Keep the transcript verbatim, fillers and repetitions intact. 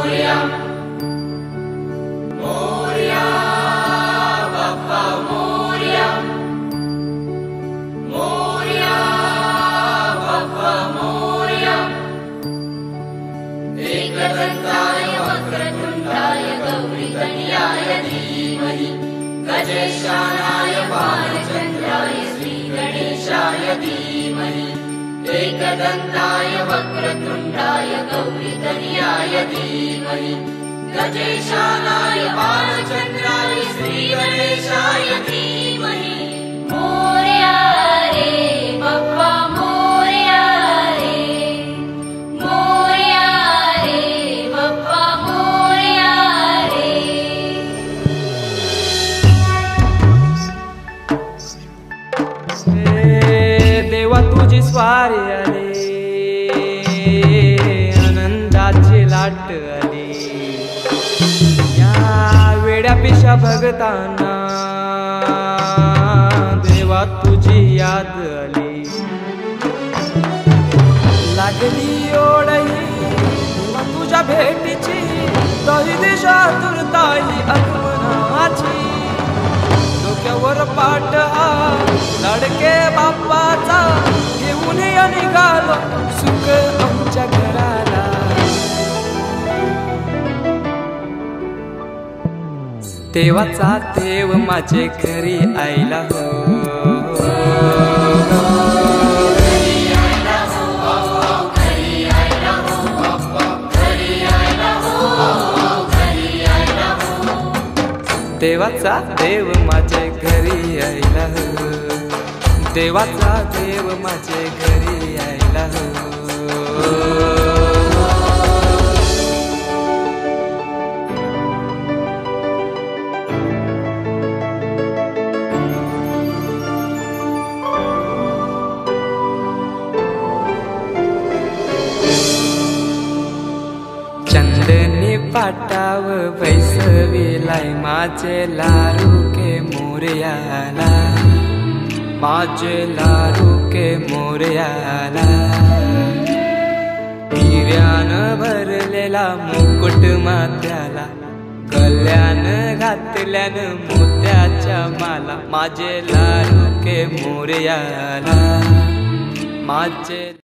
मोरया मोरया बाप्पा मोरया मोरया बाप्पा मोरया एकदंताय वक्रतुंडाय गौरीतनयाय धीमहि गजेशानाय भालचंद्राय श्रीगणेशाय धीमहि एकदंताय वक्रतुंडाय गौरीतनयाय धीमहि गजेशानाय भालचंद्राय श्रीगणेशाय धीमहि। मोरया रे बाप्पा मोरया रे मोरया रे बाप्पा मोरया रे। देवा तुझी स्वारी आली आनंदाची लाट आली या वेड्या पिशा भगतांना देवा तुझी याद आली लागली ओढही देवा तुझ्या भेटीची दही दिशा तुरताई आगमनाची डोक्यावर पाट हा लाडके बाप्पाचा घेऊन या निघालो सुख आमच्या घराला। देवाचा देव माझे घरी आयला हो देवाचा देव माझे घरी आयला हो देवाचा देव माझे घरी आयला हो। चंदनी पाटाव बैसविलाय माझे लारू के मोरयाला माझे लारू के मोरयाला हिऱ्यान भरलेला मुकुट माथ्याला गल्यान घातल्यान मोत्याच्या माला माझे लारू के मोरयाला माझे